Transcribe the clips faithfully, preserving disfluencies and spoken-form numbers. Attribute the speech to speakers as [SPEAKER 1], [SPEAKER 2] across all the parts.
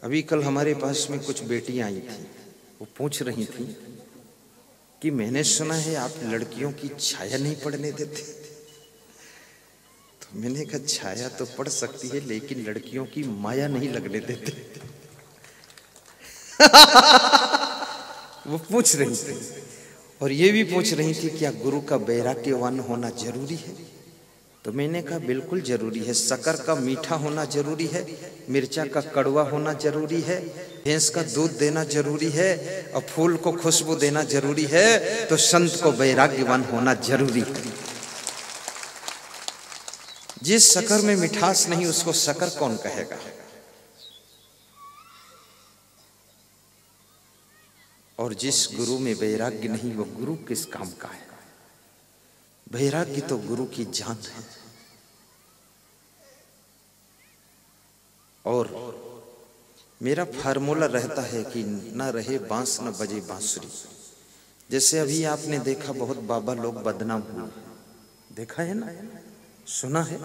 [SPEAKER 1] अभी कल हमारे पास में कुछ बेटियां आई थी, वो पूछ रही थी कि मैंने सुना है आप लड़कियों की छाया नहीं पड़ने देते। तो मैंने कहा छाया तो पड़ सकती है लेकिन लड़कियों की माया नहीं लगने देते। वो पूछ रही थी और ये भी पूछ रही थी क्या गुरु का वैराग्यवान होना जरूरी है। तो मैंने कहा बिल्कुल जरूरी है। शक्कर का मीठा होना जरूरी है, मिर्चा का कड़वा होना जरूरी है, भैंस का दूध देना जरूरी है और फूल को खुशबू देना जरूरी है, तो संत को वैराग्यवान होना जरूरी है। जिस शक्कर में मिठास नहीं उसको शक्कर कौन कहेगा। और जिस गुरु में वैराग्य नहीं वो गुरु किस काम का है। वैराग्य तो गुरु की जान है। और मेरा फार्मूला रहता है कि ना रहे बांस न बजे बांसुरी। जैसे अभी आपने देखा बहुत बाबा लोग बदनाम हुए, देखा है ना, सुना है।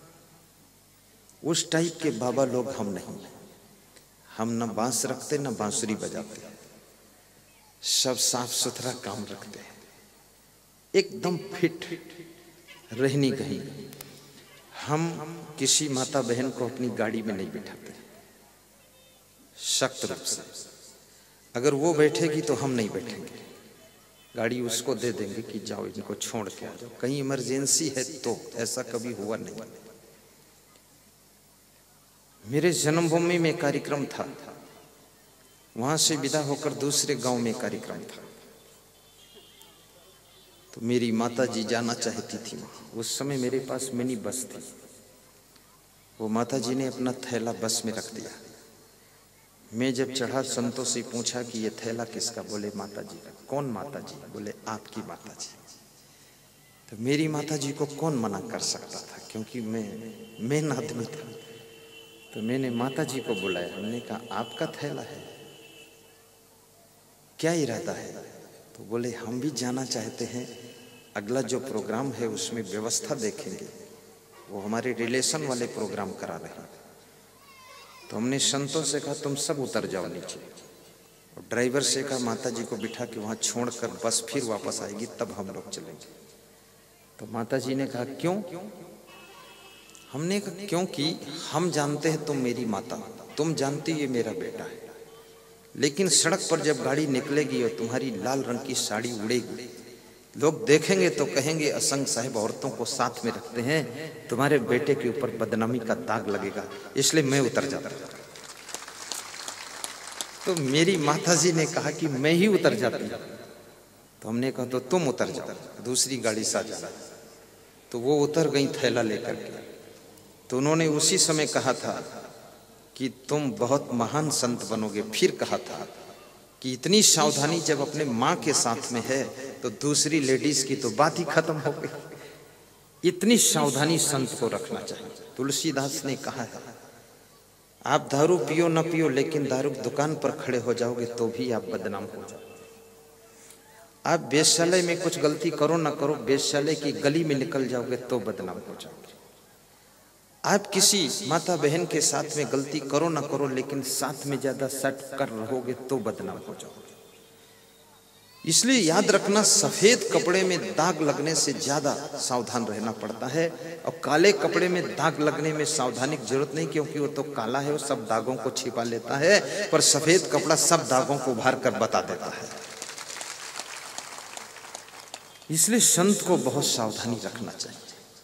[SPEAKER 1] उस टाइप के बाबा लोग हम नहीं। हम न बांस रखते न बांसुरी बजाते, सब साफ सुथरा काम रखते हैं, एकदम फिट रहनी कहीं। हम किसी माता बहन को अपनी गाड़ी में नहीं बिठाते सख्त रूप से। अगर वो बैठेगी तो हम नहीं बैठेंगे, गाड़ी उसको दे देंगे कि जाओ इनको छोड़ के आ जाओ, कहीं इमरजेंसी है तो। ऐसा कभी हुआ नहीं। मेरे जन्मभूमि में कार्यक्रम था, वहां से विदा होकर दूसरे गांव में कार्यक्रम था, तो मेरी माता जी जाना चाहती थी वहां। उस समय मेरे पास मिनी बस थी। वो माता जी ने अपना थैला बस में रख दिया। मैं जब चढ़ा संतों से पूछा कि ये थैला किसका। बोले माता जी का। कौन माता जी? बोले आपकी माता जी। तो मेरी माता जी को कौन मना कर सकता था, क्योंकि मैं मेन आदमी था। तो मैंने माता जी को बुलाया, हमने कहा आपका थैला है, क्या इरादा है? तो बोले हम भी जाना चाहते हैं, अगला जो प्रोग्राम है उसमें व्यवस्था देखेंगे। वो हमारे रिलेशन वाले प्रोग्राम करा रहे हैं। तो हमने संतों से कहा तुम सब उतर जाओ नीचे, और ड्राइवर से कहा माता जी को बिठा के वहाँ छोड़कर बस फिर वापस आएगी तब हम लोग चलेंगे। तो माता जी ने कहा क्यों? हमने कहा क्योंकि हम जानते हैं तुम मेरी माता, तुम जानती ये मेरा बेटा है, लेकिन सड़क पर जब गाड़ी निकलेगी और तुम्हारी लाल रंग की साड़ी उड़ेगी, लोग देखेंगे तो कहेंगे असंग साहिब औरतों को साथ में रखते हैं, तुम्हारे बेटे के ऊपर बदनामी का दाग लगेगा, इसलिए मैं उतर जाता। तो मेरी माताजी ने कहा कि मैं ही उतर जाती। तो हमने कहा तो तुम उतर जाओ, दूसरी गाड़ी से जाना। तो वो उतर गई थैला लेकर के। तो उन्होंने उसी समय कहा था कि तुम बहुत महान संत बनोगे। फिर कहा था कि इतनी सावधानी जब अपने माँ के साथ में है तो दूसरी लेडीज की तो बात ही खत्म हो गई। इतनी सावधानी संत को रखना चाहिए। तुलसीदास ने कहा है आप दारू पियो न पियो, लेकिन दारू दुकान पर खड़े हो जाओगे तो भी आप बदनाम हो जाओगे। आप वेश्यालय में कुछ गलती करो ना करो, वेश्यालय की गली में निकल जाओगे तो बदनाम हो जाओगे। आप किसी माता बहन के साथ में गलती करो ना करो, लेकिन साथ में ज्यादा सट कर रहोगे तो बदनाम हो जाओगे। इसलिए याद रखना, सफेद कपड़े में दाग लगने से ज्यादा सावधान रहना पड़ता है, और काले कपड़े में दाग लगने में सावधानी की जरूरत नहीं, क्योंकि वो तो काला है, वो सब दागों को छिपा लेता है, पर सफेद कपड़ा सब दागों को उभार कर बता देता है। इसलिए संत को बहुत सावधानी रखना चाहिए।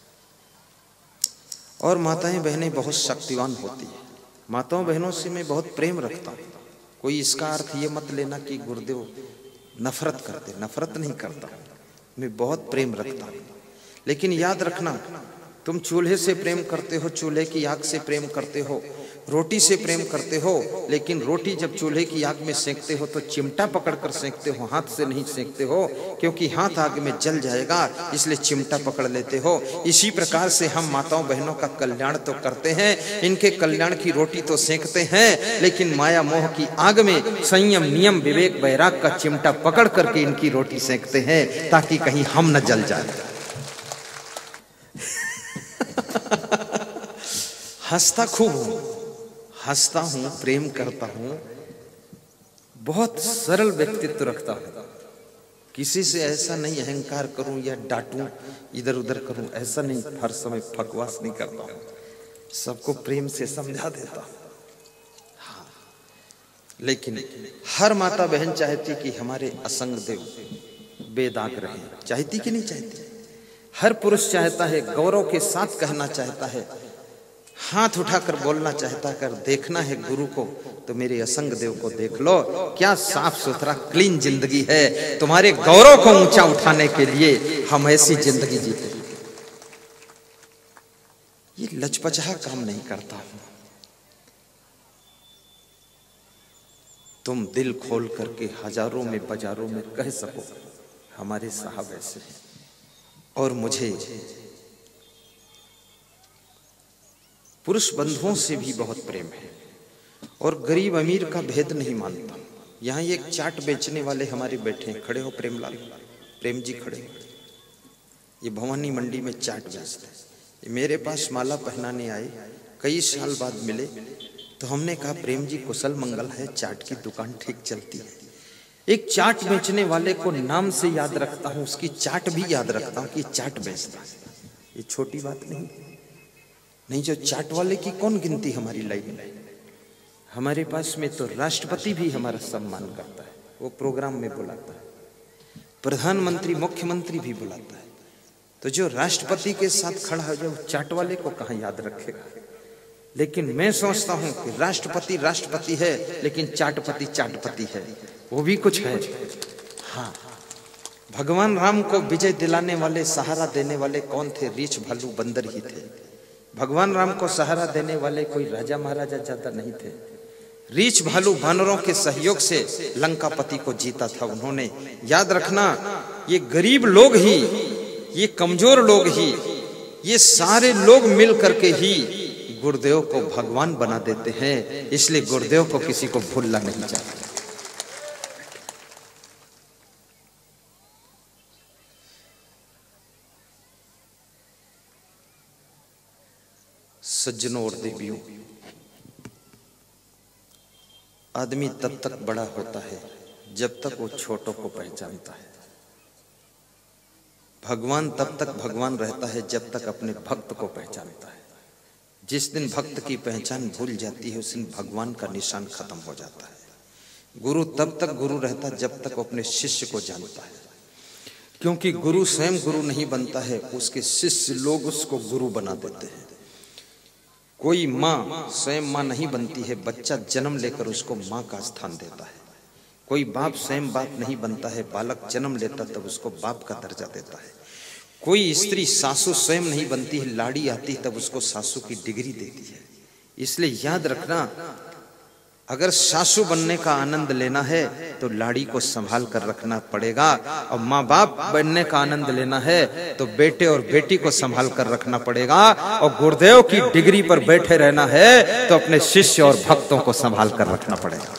[SPEAKER 1] और माताएं बहनें बहुत शक्तिवान होती है। माताओं बहनों से मैं बहुत प्रेम रखता हूँ। कोई इसका अर्थ ये मत लेना कि गुरुदेव नफरत करते, नफरत नहीं करता, मैं बहुत प्रेम रखता हूँ। लेकिन याद रखना, तुम चूल्हे से प्रेम करते हो, चूल्हे की आग से प्रेम करते हो, रोटी से प्रेम करते हो, लेकिन रोटी जब चूल्हे की आग में सेकते हो तो चिमटा पकड़कर सेकते हो, हाथ से नहीं सेकते हो, क्योंकि हाथ आग में जल जाएगा, इसलिए चिमटा पकड़ लेते हो। इसी प्रकार से हम माताओं बहनों का कल्याण तो करते हैं, इनके कल्याण की रोटी तो सेकते हैं, लेकिन माया मोह की आग में संयम नियम विवेक वैराग का चिमटा पकड़ करके इनकी रोटी सेकते हैं, ताकि कहीं हम न जल जाए। हंसता खूब हूं, हंसता हूं, प्रेम करता हूं, बहुत सरल व्यक्तित्व रखता हूं। किसी से ऐसा नहीं अहंकार करूं या डांटूं, इधर उधर करूं, ऐसा नहीं, हर समय फकवास नहीं करता हूं, सबको प्रेम से समझा देता हूं। हाँ, लेकिन हर माता बहन चाहती कि हमारे असंग देव बेदाग रहे, चाहती कि नहीं चाहती? हर पुरुष चाहता है, गौरव के साथ कहना चाहता है, हाथ उठाकर बोलना चाहता है, अगर देखना है गुरु को तो मेरे असंग देव को देख लो, क्या साफ सुथरा क्लीन जिंदगी है। तुम्हारे गौरव को ऊंचा उठाने के लिए हम ऐसी जिंदगी जीते। ये लचपचा काम नहीं करता हूं। तुम दिल खोल करके हजारों में बाजारों में कह सको हमारे साहब ऐसे हैं। और मुझे पुरुष बंधुओं से भी बहुत प्रेम है और गरीब अमीर का भेद नहीं मानता। यहाँ एक चाट बेचने वाले हमारे बैठे हैं, खड़े हो प्रेमलाल, प्रेम जी खड़े हो। ये भवानी मंडी में चाट बेचते हैं। ये मेरे पास माला पहनाने आए, कई साल बाद मिले तो हमने कहा प्रेम जी कुशल मंगल है, चाट की दुकान ठीक चलती है? एक चाट बेचने वाले को नाम से याद रखता हूँ, उसकी चाट भी याद रखता हूँ कि चाट बेचता है। ये छोटी बात नहीं नहीं जो चाट वाले की कौन गिनती हमारी लाइन में। हमारे पास में तो राष्ट्रपति भी हमारा सम्मान करता है, वो प्रोग्राम में बुलाता है, प्रधानमंत्री मुख्यमंत्री भी बुलाता है। तो जो राष्ट्रपति के साथ खड़ा हो जाए चाट वाले को कहाँ याद रखेगा। लेकिन मैं सोचता हूं कि राष्ट्रपति राष्ट्रपति है लेकिन चाटपति चाटपति है, वो भी कुछ है। हाँ, भगवान राम को विजय दिलाने वाले, सहारा देने वाले कौन थे? रीछ भालू बंदर ही थे। भगवान राम को सहारा देने वाले कोई राजा महाराजा ज्यादा नहीं थे। रीछ भालू वानरों के सहयोग से लंकापति को जीता था उन्होंने। याद रखना, ये गरीब लोग ही, ये कमजोर लोग ही, ये सारे लोग मिल करके ही गुरुदेव को भगवान बना देते हैं। इसलिए गुरुदेव को किसी को भूलना नहीं चाहिए। सज्जनों और देवियों, आदमी तब तक बड़ा होता है जब तक वो छोटों को पहचानता है। भगवान तब तक भगवान रहता है जब तक अपने भक्त को पहचानता है। जिस दिन भक्त की पहचान भूल जाती है उस दिन भगवान का निशान खत्म हो जाता है। गुरु तब तक गुरु रहता है जब तक वो अपने शिष्य को जानता है, क्योंकि गुरु स्वयं गुरु नहीं बनता है, उसके शिष्य लोग उसको गुरु बना देते हैं। कोई माँ स्वयं माँ नहीं बनती है, बच्चा जन्म लेकर उसको माँ का स्थान देता है। कोई बाप स्वयं बाप नहीं बनता है, बालक जन्म लेता तब उसको बाप का दर्जा देता है। कोई स्त्री सासू स्वयं नहीं बनती है, लाड़ी आती तब उसको सासू की डिग्री देती है। इसलिए याद रखना, अगर सासू बनने का आनंद लेना है तो लाड़ी को संभाल कर रखना पड़ेगा, और माँ बाप बनने का आनंद लेना है तो बेटे और बेटी को संभाल कर रखना पड़ेगा, और गुरुदेव की डिग्री पर बैठे रहना है तो अपने शिष्य और भक्तों को संभाल कर रखना पड़ेगा।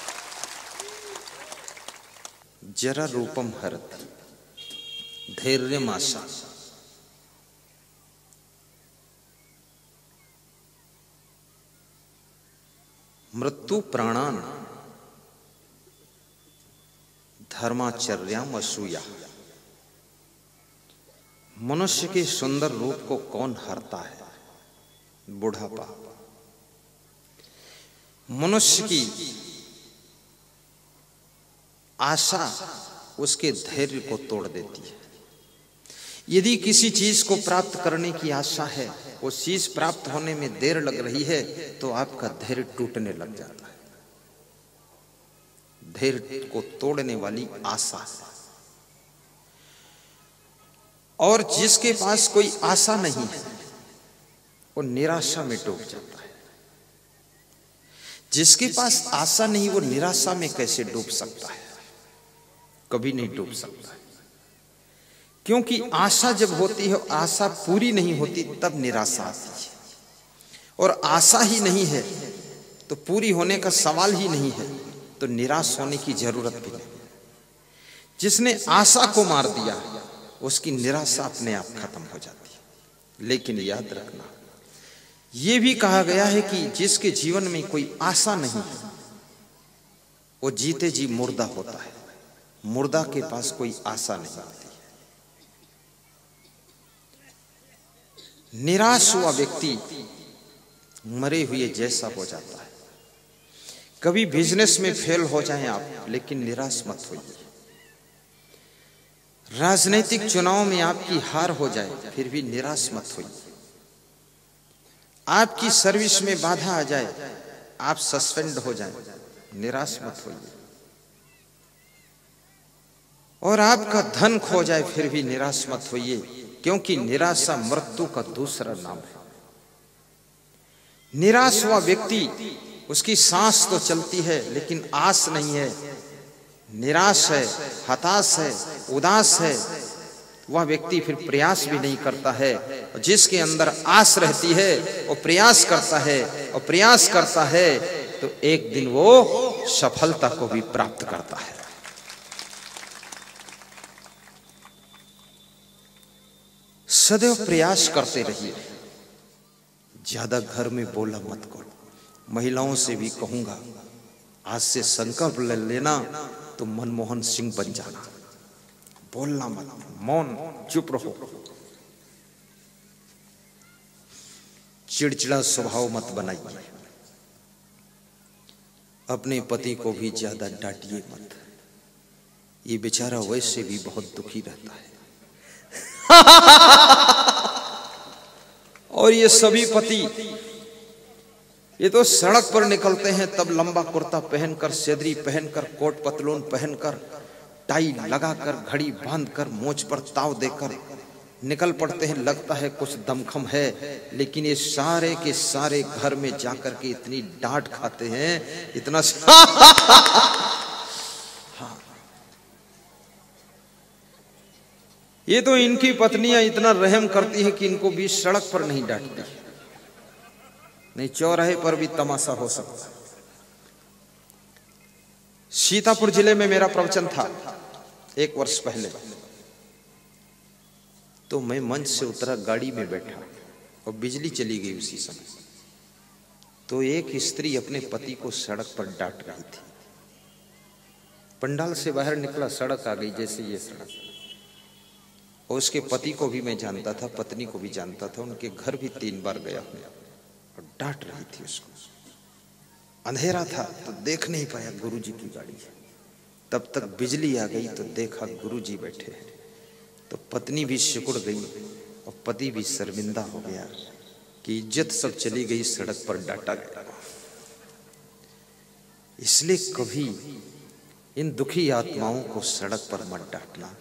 [SPEAKER 1] जरा रूपम हरति धैर्यम आशा, मृत्यु प्राणान धर्माचर्याम असूया। मनुष्य के सुंदर रूप को कौन हरता है? बुढ़ापा। मनुष्य की आशा उसके धैर्य को तोड़ देती है। यदि किसी चीज को प्राप्त करने की आशा है, वो चीज प्राप्त होने में देर लग रही है तो आपका धैर्य टूटने लग जाता है। धैर्य को तोड़ने वाली आशा है। और जिसके पास कोई आशा नहीं है वो निराशा में डूब जाता है। जिसके पास आशा नहीं वो निराशा में कैसे डूब सकता है? कभी नहीं डूब सकता है। क्योंकि आशा जब होती है, आशा पूरी नहीं होती तब निराशा आती है, और आशा ही नहीं है तो पूरी होने का सवाल ही नहीं है, तो निराश होने की जरूरत भी नहीं। जिसने आशा को मार दिया उसकी निराशा अपने आप खत्म हो जाती है। लेकिन याद रखना, ये भी कहा गया है कि जिसके जीवन में कोई आशा नहीं है वो जीते जी मुर्दा होता है। मुर्दा के पास कोई आशा नहीं होती है। निराश हुआ व्यक्ति मरे हुए जैसा हो जाता है। कभी बिजनेस में फेल हो जाएं आप, लेकिन निराश मत होइए। राजनीतिक चुनाव में आपकी हार हो जाए, फिर भी निराश मत होइए। आपकी सर्विस में बाधा आ जाए, आप सस्पेंड हो जाएं, निराश मत होइए। और आपका धन खो जाए, फिर भी निराश मत होइए, क्योंकि निराशा मृत्यु का दूसरा नाम है। निराश हुआ व्यक्ति, उसकी सांस तो चलती है लेकिन आस नहीं है। निराश है, हताश है, उदास है, वह व्यक्ति फिर प्रयास भी नहीं करता है। और जिसके अंदर आस रहती है वो प्रयास करता है, और प्रयास करता है तो एक दिन वो सफलता को भी प्राप्त करता है। सदैव प्रयास करते रहिए। ज्यादा घर में बोला मत करो। महिलाओं से भी कहूंगा, आज से संकल्प ले लेना तो मनमोहन सिंह बन जाना। बोलना मत, मौन, चुप रहो। चिड़चिड़ा स्वभाव मत बनाइए। अपने पति को भी ज्यादा डांटिए मत। ये बेचारा वैसे भी बहुत दुखी रहता है। और ये सभी पति, ये तो सड़क पर निकलते हैं तब लंबा कुर्ता पहनकर, सेदरी पहनकर, कोट पतलून पहनकर, टाई लगाकर, घड़ी बांधकर, मोछ पर ताव देकर निकल पड़ते हैं। लगता है कुछ दमखम है, लेकिन ये सारे के सारे घर में जाकर के इतनी डांट खाते हैं, इतना हाँ। ये तो इनकी पत्नियां इतना रहम करती है कि इनको भी सड़क पर नहीं डांटती, नहीं चौराहे पर भी तमाशा हो सकता है। सीतापुर जिले में मेरा प्रवचन था एक वर्ष पहले। तो मैं मंच से उतरा, गाड़ी में बैठा और बिजली चली गई उसी समय। तो एक स्त्री अपने पति को सड़क पर डांट रही थी। पंडाल से बाहर निकला, सड़क आ गई जैसे ये सड़क। और उसके पति को भी मैं जानता था, पत्नी को भी जानता था, उनके घर भी तीन बार गया हूं। और डांट रही थी उसको। अंधेरा था तो देख नहीं पाया गुरुजी की गाड़ी। तब तक बिजली आ गई तो देखा गुरुजी बैठे हैं। तो पत्नी भी सिकुड़ गई और पति भी शर्मिंदा हो गया कि इज्जत सब चली गई, सड़क पर डांटा गया। इसलिए कभी इन दुखी आत्माओं को सड़क पर मत डांटना।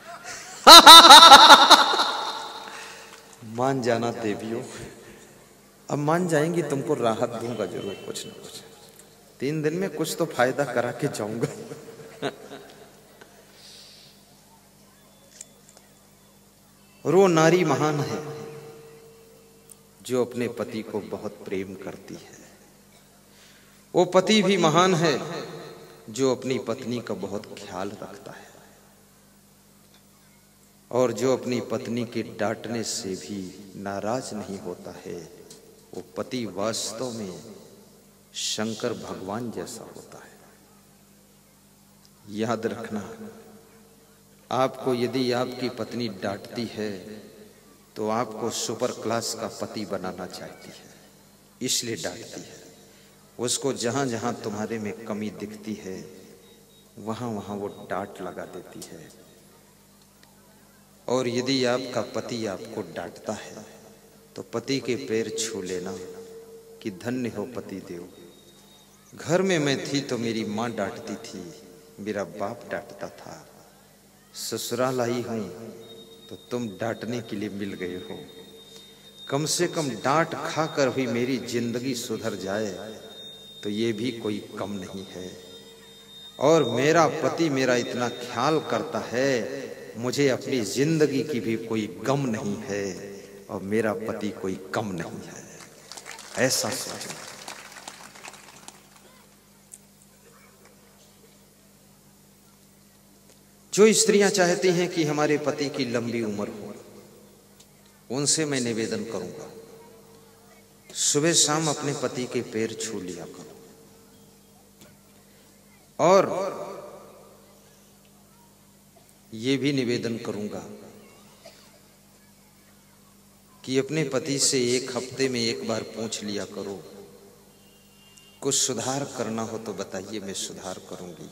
[SPEAKER 1] मान जाना देवियों, अब मान जाएंगी, तुमको राहत दूंगा जरूर कुछ न कुछ। तीन दिन में कुछ तो फायदा करा के जाऊंगा। और वो नारी महान है जो अपने पति को बहुत प्रेम करती है। वो पति भी महान है जो अपनी पत्नी का बहुत ख्याल रखता है। और जो अपनी पत्नी के डांटने से भी नाराज नहीं होता है, वो पति वास्तव में शंकर भगवान जैसा होता है। याद रखना, आपको यदि आपकी पत्नी डांटती है तो आपको सुपर क्लास का पति बनाना चाहती है, इसलिए डांटती है। उसको जहां जहां तुम्हारे में कमी दिखती है वहां वहां वो डांट लगा देती है। और यदि आपका पति आपको डांटता है तो पति के पैर छू लेना कि धन्य हो पति देव। घर में मैं थी तो मेरी माँ डांटती थी, मेरा बाप डांटता था। ससुराल आई हूं तो तुम डांटने के लिए मिल गए हो। कम से कम डांट खाकर भी मेरी जिंदगी सुधर जाए तो ये भी कोई कम नहीं है। और मेरा पति मेरा इतना ख्याल करता है, मुझे अपनी जिंदगी की भी कोई गम नहीं है, और मेरा पति कोई कम नहीं है। ऐसा सोचो। जो स्त्रियां चाहती हैं कि हमारे पति की लंबी उम्र हो, उनसे मैं निवेदन करूंगा सुबह शाम अपने पति के पैर छू लिया करो। और ये भी निवेदन करूंगा कि अपने पति से एक हफ्ते में एक बार पूछ लिया करो, कुछ सुधार करना हो तो बताइए, मैं सुधार करूंगी।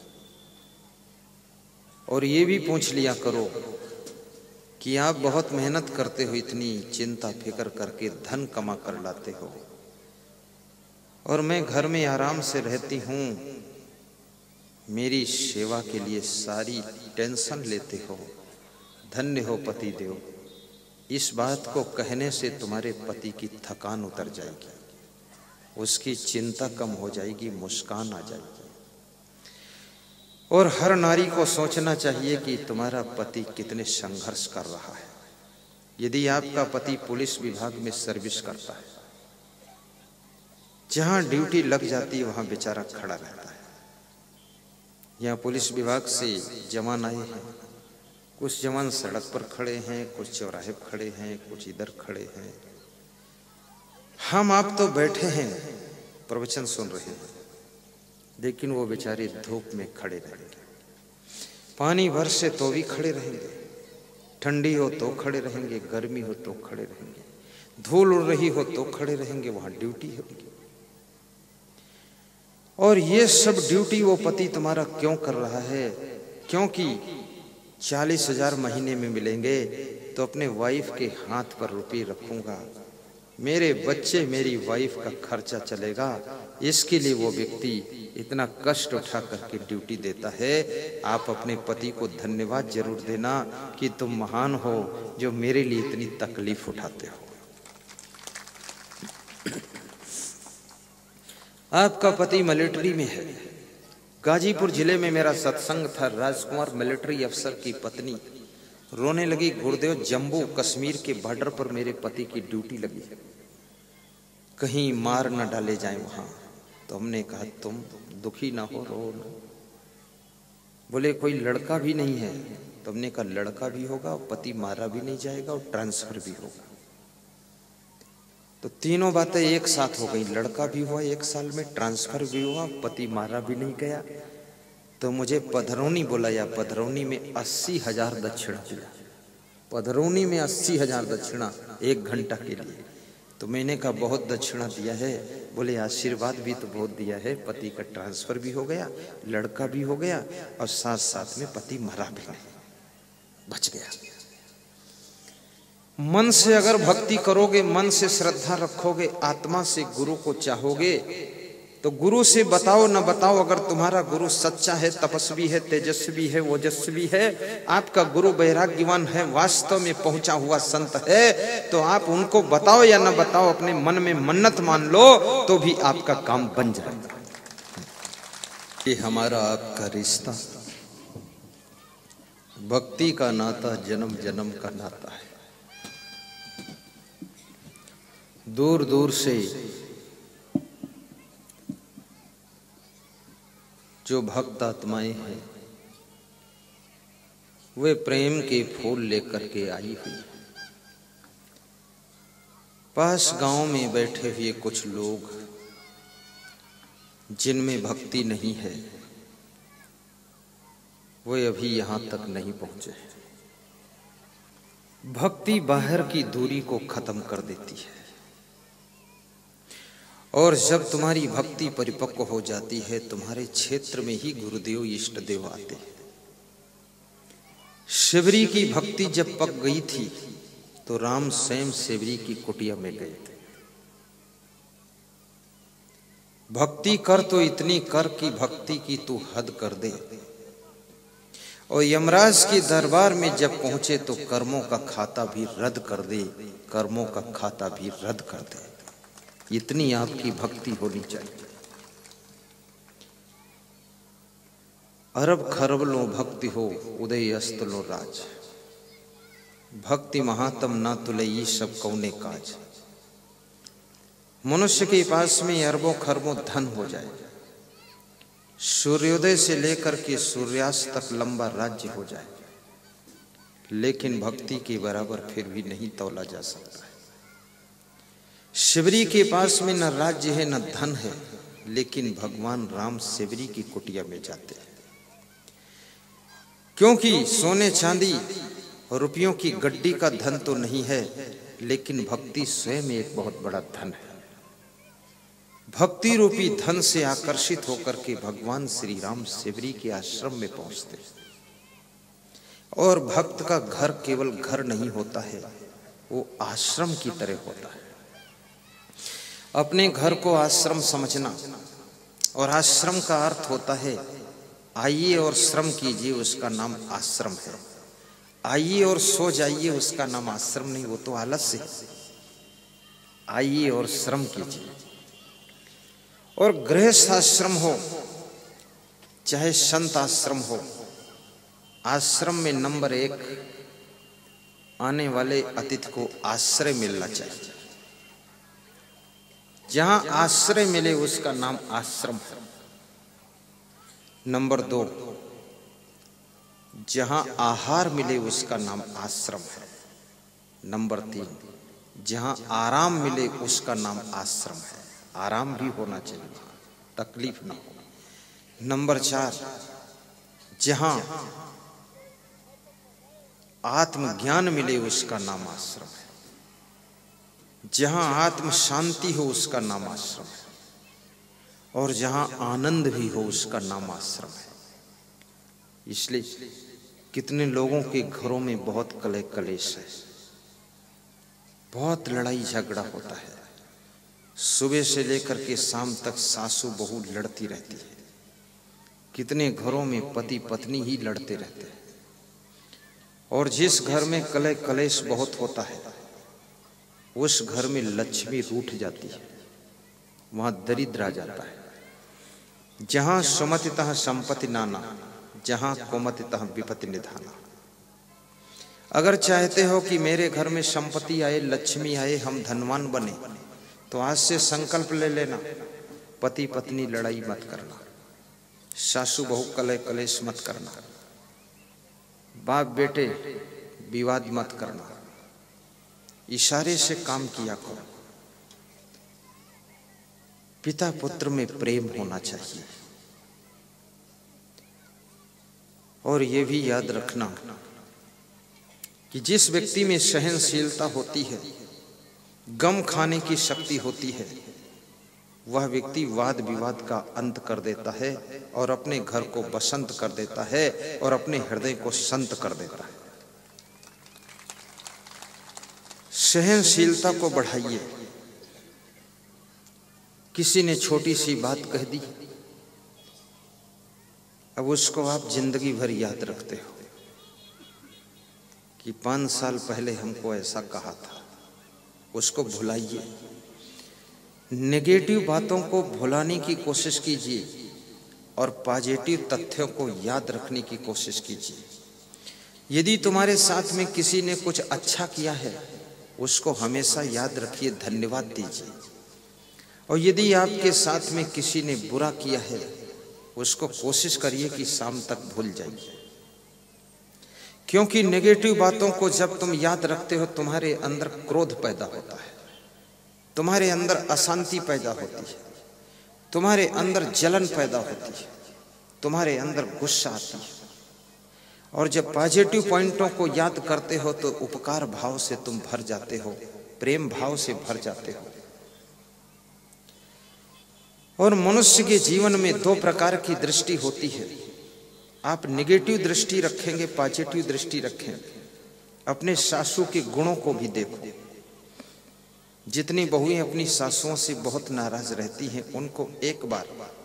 [SPEAKER 1] और ये भी पूछ लिया करो कि आप बहुत मेहनत करते हो, इतनी चिंता फिक्र करके धन कमा कर लाते हो, और मैं घर में आराम से रहती हूँ, मेरी सेवा के लिए सारी टेंशन लेते हो, धन्य हो पति देव। इस बात को कहने से तुम्हारे पति की थकान उतर जाएगी, उसकी चिंता कम हो जाएगी, मुस्कान आ जाएगी। और हर नारी को सोचना चाहिए कि तुम्हारा पति कितने संघर्ष कर रहा है। यदि आपका पति पुलिस विभाग में सर्विस करता है, जहां ड्यूटी लग जाती है वहां बेचारा खड़ा रहता है। यहाँ पुलिस विभाग से जवान आए हैं, कुछ जवान सड़क पर खड़े हैं, कुछ चौराहे पर खड़े हैं, कुछ इधर खड़े हैं। हम आप तो बैठे हैं, प्रवचन सुन रहे हैं, लेकिन वो बेचारे धूप में खड़े रहेंगे। पानी बरसे तो भी खड़े रहेंगे, ठंडी हो तो खड़े रहेंगे, गर्मी हो तो खड़े रहेंगे, धूल उड़ रही हो तो खड़े रहेंगे, वहां ड्यूटी होगी। और ये सब ड्यूटी वो पति तुम्हारा क्यों कर रहा है? क्योंकि चालीस हजार महीने में मिलेंगे तो अपने वाइफ के हाथ पर रुपये रखूंगा, मेरे बच्चे मेरी वाइफ का खर्चा चलेगा, इसके लिए वो व्यक्ति इतना कष्ट उठा करके ड्यूटी देता है। आप अपने पति को धन्यवाद जरूर देना कि तुम महान हो जो मेरे लिए इतनी तकलीफ उठाते हो। आपका पति मिलिट्री में है। गाजीपुर जिले में मेरा सत्संग था, राजकुमार मिलिट्री अफसर की पत्नी रोने लगी, गुरुदेव जम्मू कश्मीर के बॉर्डर पर मेरे पति की ड्यूटी लगी है, कहीं मार न डाले जाए वहां। तो हमने कहा तुम दुखी ना हो, रो ना। बोले कोई लड़का भी नहीं है। तो हमने कहा लड़का भी होगा, पति मारा भी नहीं जाएगा और ट्रांसफर भी होगा। तो तीनों बातें एक साथ हो गई, लड़का भी हुआ एक साल में, ट्रांसफर भी हुआ, पति मारा भी नहीं गया। तो मुझे पधरौनी बुलाया, पधरौनी में अस्सी हजार दक्षिणा दिया, पधरौनी में अस्सी हजार दक्षिणा एक घंटा के लिए। तो मैंने कहा बहुत दक्षिणा दिया है। बोले आशीर्वाद भी तो बहुत दिया है, पति का ट्रांसफर भी हो गया, लड़का भी हो गया, और साथ साथ में पति मरा भी नहीं, बच गया। मन से अगर भक्ति करोगे, मन से श्रद्धा रखोगे, आत्मा से गुरु को चाहोगे, तो गुरु से बताओ न बताओ, अगर तुम्हारा गुरु सच्चा है, तपस्वी है, तेजस्वी है, ओजस्वी है, आपका गुरु वैराग्यवान है, वास्तव में पहुंचा हुआ संत है, तो आप उनको बताओ या न बताओ, अपने मन में मन्नत मान लो तो भी आपका काम बन जाएगा। ये हमारा आपका रिश्ता भक्ति का नाता जन्म जन्म का नाता है। दूर दूर से जो भक्त आत्माएं हैं वे प्रेम के फूल लेकर के आई हुई। पास गांव में बैठे हुए कुछ लोग जिनमें भक्ति नहीं है, वे अभी यहां तक नहीं पहुंचे। भक्ति बाहर की दूरी को खत्म कर देती है, और जब तुम्हारी भक्ति परिपक्व हो जाती है, तुम्हारे क्षेत्र में ही गुरुदेव इष्ट देव आते हैं। शिवरी की भक्ति जब पक गई थी तो राम स्वयं शिवरी की कुटिया में गए थे। भक्ति कर तो इतनी कर कि भक्ति की तू हद कर दे। और यमराज के दरबार में जब पहुंचे तो कर्मों का खाता भी रद्द कर दे, कर्मों का खाता भी रद्द कर दे। इतनी आपकी भक्ति होनी चाहिए। अरब खरब लो भक्ति हो, उदय अस्त लो राज। भक्ति महात्म ना तुले ये सब कौने काज। मनुष्य के पास में अरबों खरबों धन हो जाए, सूर्योदय से लेकर के सूर्यास्त तक लंबा राज्य हो जाए, लेकिन भक्ति के बराबर फिर भी नहीं तौला जा सकता है। शिवरी के पास में न राज्य है न धन है, लेकिन भगवान राम शिवरी की कुटिया में जाते हैं, क्योंकि सोने चांदी और रुपयों की गड्डी का धन तो नहीं है, लेकिन भक्ति स्वयं एक बहुत बड़ा धन है। भक्ति रूपी धन से आकर्षित होकर के भगवान श्री राम शिवरी के आश्रम में पहुंचते हैं। और भक्त का घर केवल घर नहीं होता है, वो आश्रम की तरह होता है। अपने घर को आश्रम समझना, और आश्रम का अर्थ होता है आइए और श्रम कीजिए, उसका नाम आश्रम है। आइए और सो जाइए, उसका नाम आश्रम नहीं, वो तो आलस्य है। आइए और श्रम कीजिए। और गृहस्थ आश्रम हो चाहे संत आश्रम हो, आश्रम में नंबर एक आने वाले अतिथि को आश्रय मिलना चाहिए। जहां आश्रय मिले उसका नाम आश्रम है। नंबर दो, जहां आहार मिले उसका नाम आश्रम है। नंबर तीन, जहां आराम मिले उसका नाम आश्रम है। आराम भी होना चाहिए, तकलीफ ना हो। नंबर चार, जहां आत्मज्ञान मिले उसका नाम आश्रम है। जहां आत्म शांति हो उसका नाम आश्रम है। और जहां आनंद भी हो उसका नाम आश्रम है। इसलिए कितने लोगों के घरों में बहुत कलह कलेश है, बहुत लड़ाई झगड़ा होता है। सुबह से लेकर के शाम तक सासू बहू लड़ती रहती है। कितने घरों में पति पत्नी ही लड़ते रहते हैं। और जिस घर में कलह कलेश बहुत होता है, उस घर में लक्ष्मी रूठ जाती है, वहां दरिद्र आ जाता है। जहां सुमतितः संपत्ति नाना, जहां कोमतितः विपत्ति निधाना। अगर चाहते हो कि मेरे घर में संपत्ति आए, लक्ष्मी आए, हम धनवान बने, तो आज से संकल्प ले लेना, पति पत्नी लड़ाई मत करना, सासू बहू कलह कलेश मत करना, बाप बेटे विवाद मत करना। इशारे से काम किया करो। पिता पुत्र में प्रेम होना चाहिए। और ये भी याद रखना कि जिस व्यक्ति में सहनशीलता होती है, गम खाने की शक्ति होती है, वह व्यक्ति वाद विवाद का अंत कर देता है और अपने घर को बसंत कर देता है और अपने हृदय को संत कर देता है। सहनशीलता को बढ़ाइए। किसी ने छोटी सी बात कह दी, अब उसको आप जिंदगी भर याद रखते हो कि पांच साल पहले हमको ऐसा कहा था। उसको भुलाइए। नेगेटिव बातों को भुलाने की कोशिश कीजिए और पॉजिटिव तथ्यों को याद रखने की कोशिश कीजिए। यदि तुम्हारे साथ में किसी ने कुछ अच्छा किया है, उसको हमेशा याद रखिए, धन्यवाद दीजिए। और यदि आपके साथ में किसी ने बुरा किया है, उसको कोशिश करिए कि शाम तक भूल जाइए। क्योंकि नेगेटिव बातों को जब तुम याद रखते हो, तुम्हारे अंदर क्रोध पैदा होता है, तुम्हारे अंदर अशांति पैदा होती है, तुम्हारे अंदर जलन पैदा होती है, तुम्हारे अंदर गुस्सा आती है। और जब पॉजिटिव पॉइंटों को याद करते हो तो उपकार भाव से तुम भर जाते हो, प्रेम भाव से भर जाते हो। और मनुष्य के जीवन में दो प्रकार की दृष्टि होती है। आप नेगेटिव दृष्टि रखेंगे, पॉजिटिव दृष्टि रखेंगे। अपने सासू के गुणों को भी देखो। जितनी बहुएं अपनी सासुओं से बहुत नाराज रहती हैं, उनको एक बार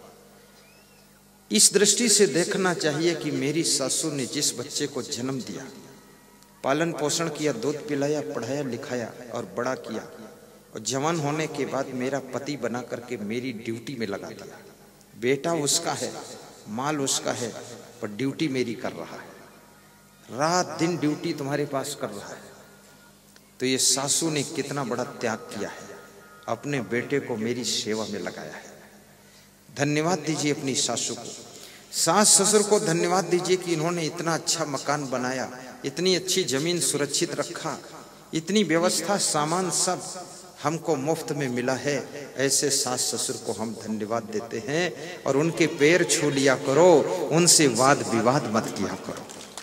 [SPEAKER 1] इस दृष्टि से देखना चाहिए कि मेरी सासू ने जिस बच्चे को जन्म दिया, पालन पोषण किया, दूध पिलाया, पढ़ाया लिखाया और बड़ा किया, और जवान होने के बाद मेरा पति बना करके मेरी ड्यूटी में लगा दिया। बेटा उसका है, माल उसका है, पर ड्यूटी मेरी कर रहा है, रात दिन ड्यूटी तुम्हारे पास कर रहा है। तो ये सासू ने कितना बड़ा त्याग किया है, अपने बेटे को मेरी सेवा में लगाया है। धन्यवाद दीजिए अपनी सासू को। सास ससुर को धन्यवाद दीजिए कि इन्होंने इतना अच्छा मकान बनाया, इतनी अच्छी जमीन सुरक्षित रखा, इतनी व्यवस्था, सामान सब हमको मुफ्त में मिला है, ऐसे सास ससुर को हम धन्यवाद देते हैं। और उनके पैर छू लिया करो, उनसे वाद विवाद मत किया करो।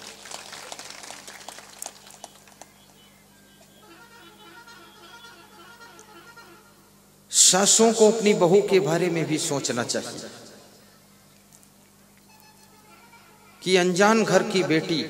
[SPEAKER 1] सासों को अपनी बहू के बारे में भी सोचना चाहिए कि अनजान घर की बेटी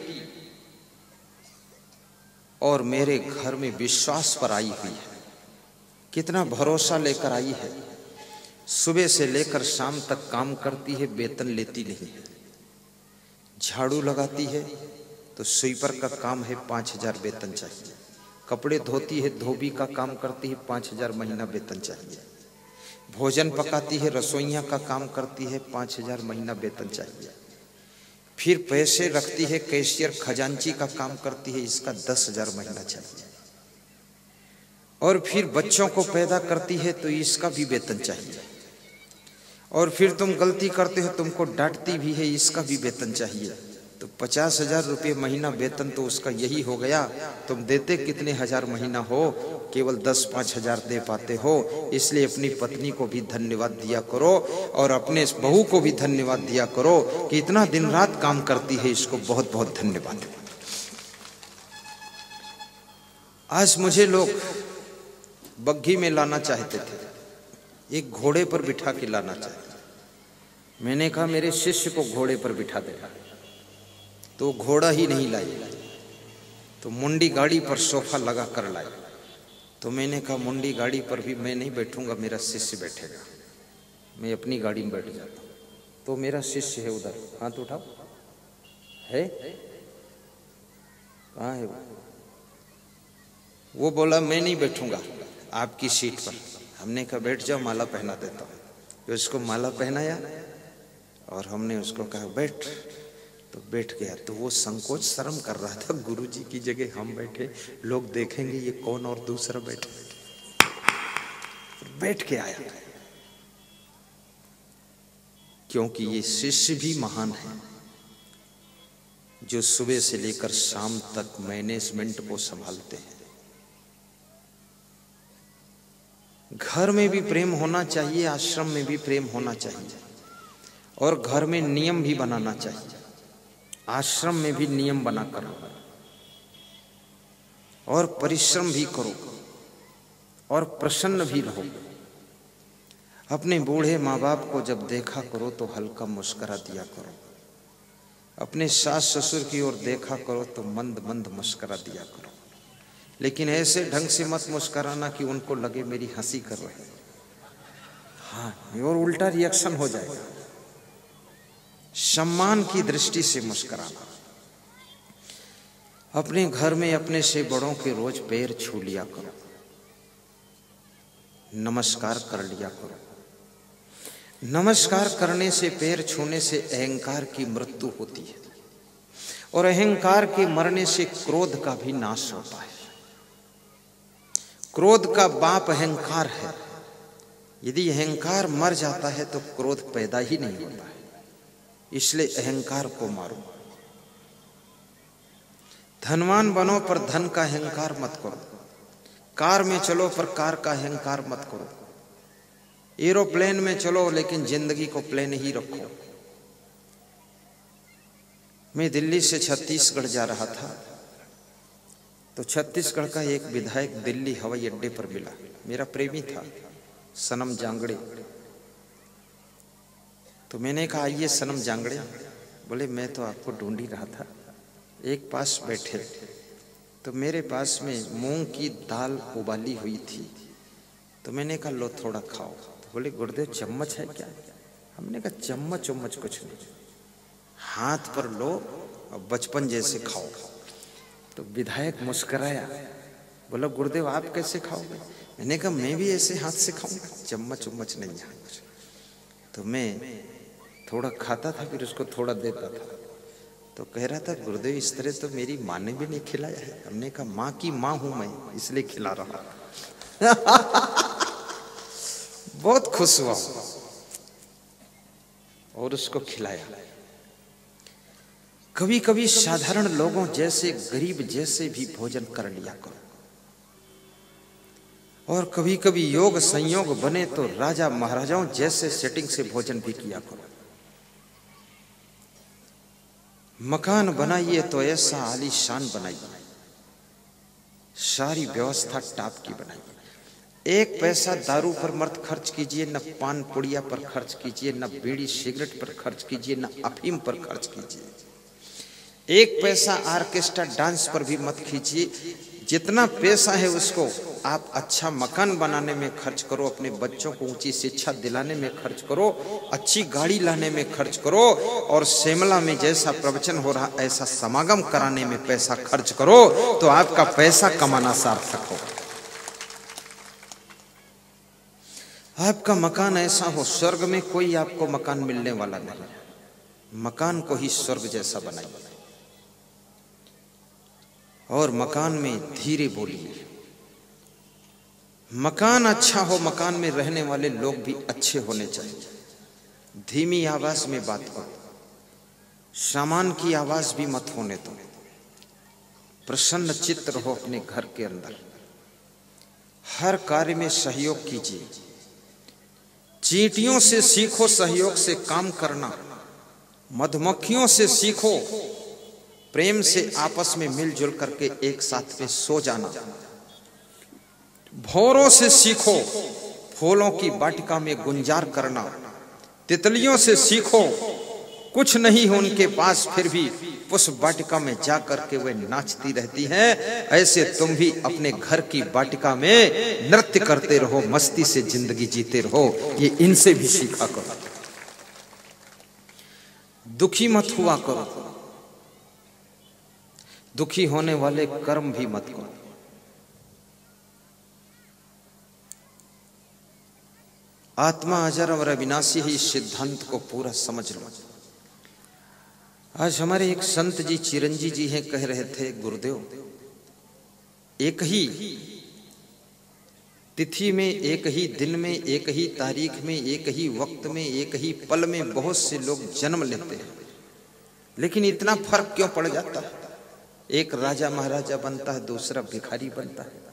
[SPEAKER 1] और मेरे घर में विश्वास पर आई हुई है, कितना भरोसा लेकर आई है। सुबह से लेकर शाम तक काम करती है, वेतन लेती नहीं है। झाड़ू लगाती है तो स्वीपर का काम है, पाँच हजार वेतन चाहिए। कपड़े धोती है, धोबी का काम करती है, पाँच हजार महीना वेतन चाहिए। भोजन पकाती है, रसोइया का काम करती है, पाँच हजार महीना वेतन चाहिए। फिर पैसे रखती है, कैशियर खजांची का काम करती है, इसका दस हजार महीना चाहिए। और फिर बच्चों को पैदा करती है तो इसका भी वेतन चाहिए। और फिर तुम गलती करते हो, तुमको डांटती भी है, इसका भी वेतन चाहिए। तो पचास हजार रुपये महीना वेतन तो उसका यही हो गया। तुम देते कितने हजार महीना हो? केवल दस पाँच हजार दे पाते हो। इसलिए अपनी पत्नी को भी धन्यवाद दिया करो और अपने बहू को भी धन्यवाद दिया करो कि इतना दिन रात काम करती है, इसको बहुत बहुत धन्यवाद। आज मुझे लोग बग्घी में लाना चाहते थे, एक घोड़े पर बिठा के लाना चाहते। मैंने कहा मेरे शिष्य को घोड़े पर बिठा देगा, तो घोड़ा ही नहीं लाई, तो मुंडी गाड़ी पर सोफा लगा कर लाई। तो मैंने कहा मुंडी गाड़ी पर भी मैं नहीं बैठूंगा, मेरा शिष्य बैठेगा, मैं अपनी गाड़ी में बैठ जाता हूँ। तो मेरा शिष्य है उधर, हाथ उठाओ, है कहाँ है वो? वो बोला मैं नहीं बैठूंगा आपकी सीट पर। हमने कहा बैठ जाओ, माला पहना देता हूँ। तो उसको माला पहनाया और हमने उसको कहा बैठ, तो बैठ गया। तो वो संकोच शर्म कर रहा था, गुरुजी की जगह हम बैठे, लोग देखेंगे ये कौन और दूसरा बैठे। बैठ के आया, क्योंकि ये शिष्य भी महान है जो सुबह से लेकर शाम तक मैनेजमेंट को संभालते हैं। घर में भी प्रेम होना चाहिए, आश्रम में भी प्रेम होना चाहिए, और घर में नियम भी बनाना चाहिए। आश्रम में भी नियम बना करो और परिश्रम भी करो और प्रसन्न भी रहो। अपने बूढ़े माँ बाप को जब देखा करो तो हल्का मुस्कुरा दिया करो। अपने सास ससुर की ओर देखा करो तो मंद मंद मुस्कुरा दिया करो। लेकिन ऐसे ढंग से मत मुस्कुराना कि उनको लगे मेरी हंसी कर रहे हैं, हाँ, और उल्टा रिएक्शन हो जाएगा। सम्मान की दृष्टि से मुस्कुराना। अपने घर में अपने से बड़ों के रोज पैर छू लिया करो, नमस्कार कर लिया करो। नमस्कार करने से, पैर छूने से अहंकार की मृत्यु होती है, और अहंकार के मरने से क्रोध का भी नाश होता है। क्रोध का बाप अहंकार है। यदि अहंकार मर जाता है तो क्रोध पैदा ही नहीं होता है। इसलिए अहंकार को मारो। धनवान बनो पर धन का अहंकार मत करो। कार में चलो पर कार का अहंकार मत करो। एरोप्लेन में चलो लेकिन जिंदगी को प्लेन ही रखो। मैं दिल्ली से छत्तीसगढ़ जा रहा था, तो छत्तीसगढ़ का एक विधायक दिल्ली हवाई अड्डे पर मिला। मेरा प्रेमी था, सनम जांगड़े। तो मैंने कहा आइए सनम जांगड़े। बोले मैं तो आपको ढूंढ ही रहा था। एक पास बैठे, तो मेरे पास में मूंग की दाल उबाली हुई थी। तो मैंने कहा लो थोड़ा खाओ। तो बोले गुरुदेव चम्मच है क्या? हमने कहा चम्मच उम्मच कुछ नहीं, हाथ पर लो और बचपन जैसे खाओ। तो विधायक मुस्कुराया, बोला गुरुदेव आप कैसे खाओगे? मैंने कहा मैं भी ऐसे हाथ से खाऊंगा, चम्मच उम्मच नहीं है कुछ। तो मैं थोड़ा खाता था, फिर उसको थोड़ा देता था। तो कह रहा था गुरुदेव इस तरह तो मेरी माँ ने भी नहीं खिलाया है। हमने कहा माँ की माँ हूं मैं, इसलिए खिला रहा। बहुत खुश हुआ और उसको खिलाया। कभी कभी साधारण लोगों जैसे, गरीब जैसे भी भोजन कर लिया करो। और कभी कभी योग संयोग बने तो राजा महाराजाओं जैसे सेटिंग से भोजन भी किया करो। मकान बनाइए तो ऐसा आलीशान बनाइए, सारी व्यवस्था टाप की बनाइए। एक पैसा दारू पर मत खर्च कीजिए, न पान पुड़िया पर खर्च कीजिए, न बीड़ी सिगरेट पर खर्च कीजिए, न अफीम पर खर्च कीजिए। एक पैसा ऑर्केस्ट्रा डांस पर भी मत खींचिए। जितना पैसा है उसको आप अच्छा मकान बनाने में खर्च करो, अपने बच्चों को ऊंची शिक्षा दिलाने में खर्च करो, अच्छी गाड़ी लाने में खर्च करो, और शिमला में जैसा प्रवचन हो रहा ऐसा समागम कराने में पैसा खर्च करो, तो आपका पैसा कमाना सार्थक हो। आपका मकान ऐसा हो, स्वर्ग में कोई आपको मकान मिलने वाला नहीं, मकान को ही स्वर्ग जैसा बनाइए। और मकान में धीरे बोलिए। मकान अच्छा हो, मकान में रहने वाले लोग भी अच्छे होने चाहिए। धीमी आवाज में बात करो, सामान की आवाज भी मत होने दो। प्रसन्न चित्त रहो अपने घर के अंदर। हर कार्य में सहयोग कीजिए। चींटियों से सीखो सहयोग से काम करना, मधुमक्खियों से सीखो प्रेम से आपस में मिलजुल करके एक साथ में सो जाना। भौरों से सीखो फूलों की वाटिका में गुंजार करना। तितलियों से सीखो कुछ नहीं हो उनके पास, फिर भी उस वाटिका में जा करके वे नाचती रहती हैं। ऐसे तुम भी अपने घर की वाटिका में नृत्य करते रहो, मस्ती से जिंदगी जीते रहो। ये इनसे भी सीखा करो। दुखी मत हुआ करो, दुखी होने वाले कर्म भी मत करो। आत्मा अजर और अविनाशी ही सिद्धांत को पूरा समझ लो। आज हमारे एक संत जी चिरंजी जी हैं, कह रहे थे गुरुदेव, एक ही तिथि में, एक ही दिन में, एक ही तारीख में, एक ही वक्त में, एक ही पल में बहुत से लोग जन्म लेते हैं, लेकिन इतना फर्क क्यों पड़ जाता है? एक राजा महाराजा बनता है, दूसरा भिखारी बनता है।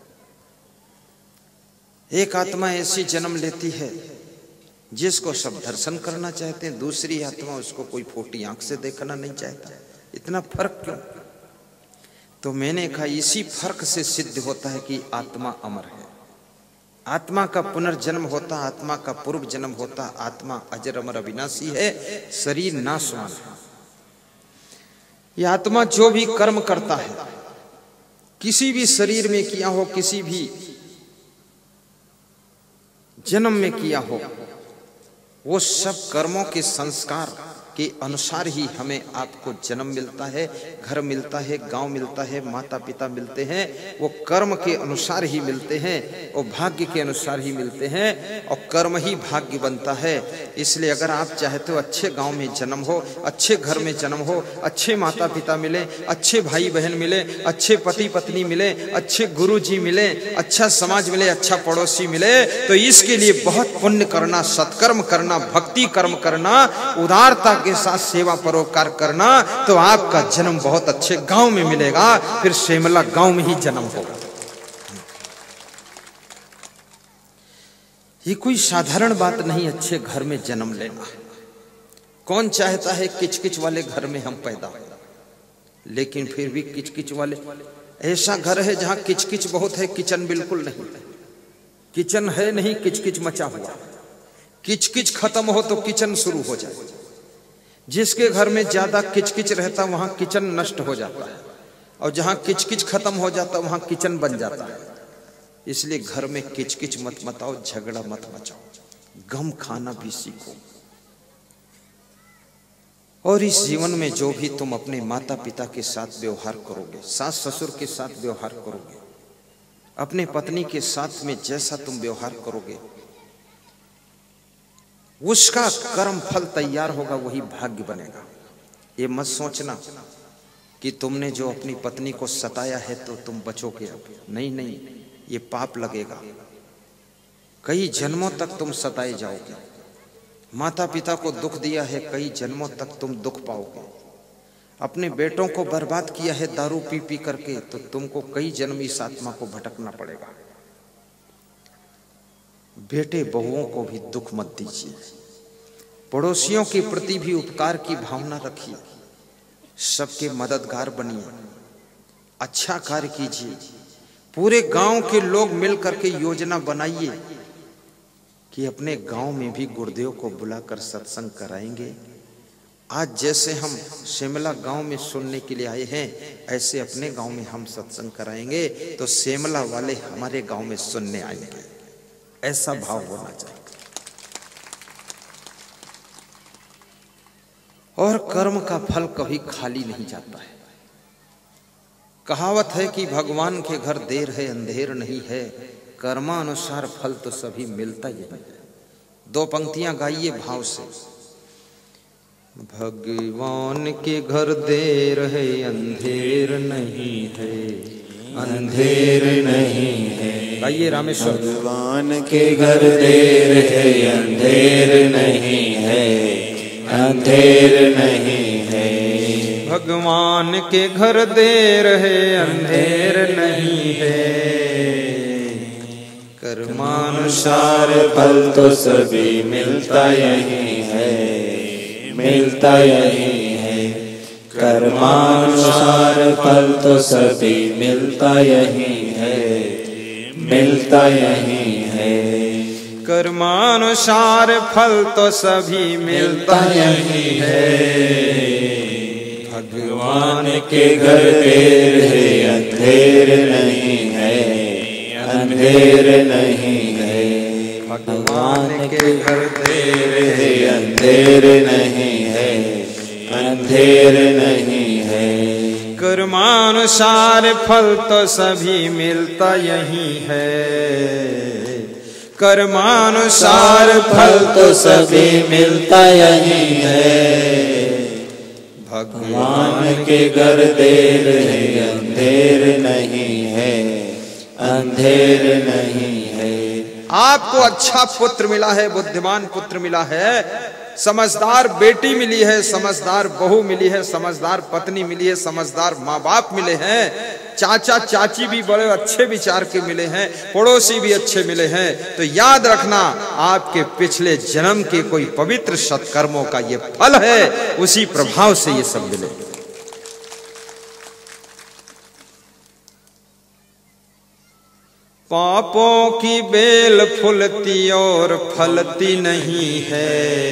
[SPEAKER 1] एक आत्मा ऐसी जन्म लेती है जिसको सब दर्शन करना चाहते हैं, दूसरी आत्मा उसको कोई फोटी आंख से देखना नहीं चाहता। इतना फर्क क्यों? तो मैंने कहा इसी फर्क से सिद्ध होता है कि आत्मा अमर है। आत्मा का पुनर्जन्म होता, आत्मा का पूर्व जन्म होता। आत्मा अजर अमर अविनाशी है, शरीर नाशवान है। ये आत्मा जो भी कर्म करता है, किसी भी शरीर में किया हो, किसी भी जन्म में किया हो, वो सब कर्मों के संस्कार के अनुसार ही हमें आपको जन्म मिलता है, घर मिलता है, गांव मिलता है, माता पिता मिलते हैं। वो कर्म के अनुसार ही मिलते हैं, वो भाग्य के अनुसार ही मिलते हैं, और कर्म ही भाग्य बनता है। इसलिए अगर आप चाहते हो अच्छे गांव में जन्म हो, अच्छे घर में जन्म हो, अच्छे माता पिता मिले, अच्छे भाई बहन मिले, अच्छे पति पत्नी मिले, अच्छे गुरु जी मिले, अच्छा समाज मिले, अच्छा पड़ोसी मिले, तो इसके लिए बहुत पुण्य करना, सत्कर्म करना, भक्ति कर्म करना, उदारता के साथ सेवा परोपकार करना, तो आपका जन्म बहुत अच्छे गांव में मिलेगा। फिर शिमला गांव में ही जन्म होगा। ये कोई साधारण बात नहीं अच्छे घर में जन्म लेना। कौन चाहता है किचकिच वाले घर में हम पैदा हो? लेकिन फिर भी किचकिच वाले, ऐसा घर है जहां किचकिच बहुत है, किचन बिल्कुल नहीं। किचन है नहीं, किचकिच मचा हुआ। किचकिच खत्म हो तो किचन शुरू हो जाए। जिसके घर में ज्यादा किचकिच रहता वहां किचन नष्ट हो जाता है, और जहां किचकिच खत्म हो जाता वहां किचन बन जाता है। इसलिए घर में किचकिच मत मचाओ, झगड़ा मत मचाओ, गम खाना भी सीखो। और इस जीवन में जो भी तुम अपने माता पिता के साथ व्यवहार करोगे, सास ससुर के साथ व्यवहार करोगे, अपने पत्नी के साथ में जैसा तुम व्यवहार करोगे, उसका कर्म फल तैयार होगा, वही भाग्य बनेगा। ये मत सोचना कि तुमने जो अपनी पत्नी को सताया है तो तुम बचोगे अब। नहीं नहीं, ये पाप लगेगा। कई जन्मों तक तुम सताए जाओगे। माता पिता को दुख दिया है, कई जन्मों तक तुम दुख पाओगे। अपने बेटों को बर्बाद किया है दारू पी पी करके, तो तुमको कई जन्म इस आत्मा को भटकना पड़ेगा। बेटे बहुओं को भी दुख मत दीजिए, पड़ोसियों के प्रति भी उपकार की भावना रखिए, सबके मददगार बनिए, अच्छा कार्य कीजिए। पूरे गांव के लोग मिलकर के योजना बनाइए कि अपने गांव में भी गुरुदेव को बुलाकर सत्संग कराएंगे। आज जैसे हम शिमला गांव में सुनने के लिए आए हैं, ऐसे अपने गांव में हम सत्संग कराएंगे तो शिमला वाले हमारे गांव में सुनने आएंगे। ऐसा भाव होना चाहिए। और कर्म का फल कभी खाली नहीं जाता है। कहावत है कि भगवान के घर देर है अंधेर नहीं है, कर्मानुसार फल तो सभी मिलता ही है। दो पंक्तियां गाइए भाव से। भगवान के घर देर है अंधेर नहीं है,
[SPEAKER 2] अंधेर नहीं है।
[SPEAKER 1] गाइए रामेश्वर।
[SPEAKER 2] भगवान के घर देर है अंधेर नहीं है, अंधेर नहीं है।
[SPEAKER 1] भगवान के घर देर है अंधेर नहीं है, कर्मानुसार
[SPEAKER 2] फल तो सभी मिलता यही है, मिलता यही है। कर्मानुसार फल तो सभी मिलता यही है, मिलता यही है।
[SPEAKER 1] कर्मानुसार फल तो सभी मिलता यही है।
[SPEAKER 2] भगवान के घर देर है अंधेर नहीं है, अंधेर नहीं है।
[SPEAKER 1] भगवान के घर
[SPEAKER 2] देर है अंधेर नहीं है, अंधेर नहीं है।
[SPEAKER 1] कर्मानुसार फल तो सभी मिलता यही है, कर्मानुसार
[SPEAKER 2] फल तो सभी मिलता यही है।
[SPEAKER 1] भगवान
[SPEAKER 2] के घर देर है अंधेर नहीं है, अंधेर नहीं है।
[SPEAKER 1] आपको अच्छा पुत्र मिला है, बुद्धिमान पुत्र मिला है, समझदार बेटी मिली है, समझदार बहू मिली है, समझदार पत्नी मिली है, समझदार माँ बाप मिले हैं, चाचा चाची भी बड़े अच्छे विचार के मिले हैं, पड़ोसी भी अच्छे मिले हैं। तो याद रखना, आपके पिछले जन्म के कोई पवित्र सत्कर्मों का ये फल है, उसी प्रभाव से ये सब मिले। पापों की बेल फूलती और फलती नहीं है,